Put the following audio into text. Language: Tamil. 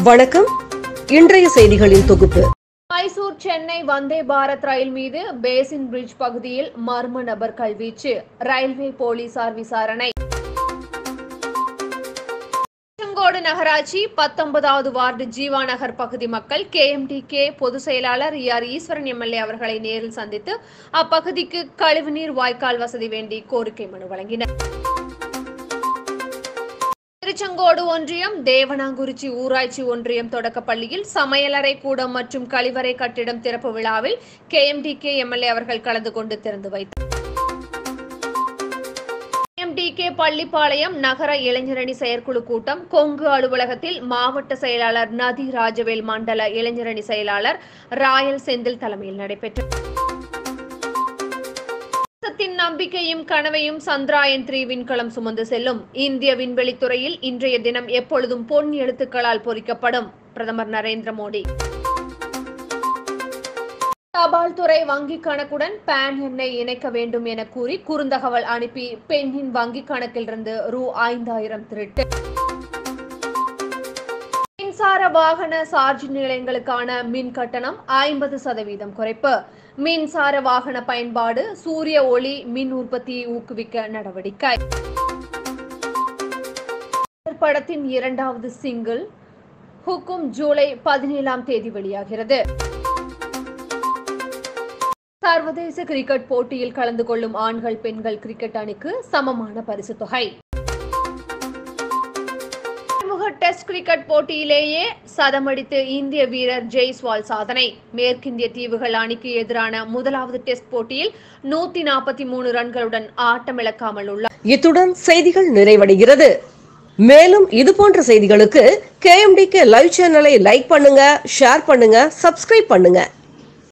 வணக்கம். இன்றைய செய்திகளின் தொகுப்பு. மைசூர் சென்னை வந்தே பாரத் ரயில் மீது பேசின் பிரிட்ஜ் பகுதியில் மர்ம நபர் கல்வீச்சு, ரயில்வே போலீசார் விசாரணை. திருச்செங்கோடு நகராட்சி 19வது வார்டு ஜீவா நகர் பகுதி மக்கள் KMDK பொதுச் செயலாளர் E.R.ஈஸ எம்எல்ஏ அவர்களை நேரில் சந்தித்து அப்பகுதிக்கு கழிவுநீர் வாய்க்கால் வசதி வேண்டி கோரிக்கை மனு வழங்கினர். திருச்செங்கோடு ஒன்றியம் தேவனாங்குறிச்சி ஊராட்சி ஒன்றியம் தொடக்கப்பள்ளியில் சமையலறை கூடம் மற்றும் கழிவறை கட்டிடம் திறப்பு விழாவில் KMDK எம்எல்ஏ அவர்கள் கலந்து கொண்டு திறந்து வைத்தார். KMDK பள்ளிப்பாளையம் நகர இளைஞரணி செயற்குழு கூட்டம் கொங்கு அலுவலகத்தில் மாவட்ட செயலாளர் நதி ராஜவேல், மண்டல இளைஞரணி செயலாளர் ராயல் செந்தில் தலைமையில் நடைபெற்றது. நம்பிக்கையும் கனவையும் சந்திராயன் 3 விண்கலம் சுமந்து செல்லும். இந்திய விண்வெளித்துறையில் இன்றைய தினம் எப்பொழுதும் பொன் எழுத்துக்களால் பொறிக்கப்படும். பிரதமர் நரேந்திர மோடி. தபால் துறை வங்கி கணக்குடன் பான் எண்ணை இணைக்க வேண்டும் என கூறி குறுந்தகவல் அனுப்பி பெண்ணின் வங்கி கணக்கிலிருந்து ரூ.5000 திருட்டு. மின்சார வாகன சார்ஜிங் நிலையங்களுக்கான மின் கட்டணம் 50% குறைப்பு. மின்சார வாகன பயன்பாடு, சூரிய ஒளி மின் உற்பத்தியை ஊக்குவிக்க நடவடிக்கை. படத்தின் 2வது சிங்கிள் ஹுக்கும் ஜூலை 17ஆம் தேதி வெளியாகிறது. சர்வதேச கிரிக்கெட் போட்டியில் கலந்து கொள்ளும் ஆண்கள் பெண்கள் கிரிக்கெட் அணிக்கு சமமான பரிசு தொகை. டெஸ்ட் கிரிக்கெட் போட்டியிலேயே சதமடித்து இந்திய வீரர் ஜெய்ஸ்வால் சாதனை. மேற்கிந்திய தீவுகள் அணிக்கு எதிரான முதலாவது டெஸ்ட் போட்டியில் 143 ரன்களுடன் ஆட்டமிழக்காமல் உள்ளார். இத்துடன் செய்திகள் நிறைவடைகிறது. மேலும் இதுபோன்ற செய்திகளுக்கு KMDK லைவ் சேனலை லைக் பண்ணுங்க, ஷேர் பண்ணுங்க, சப்ஸ்கிரைப் பண்ணுங்க.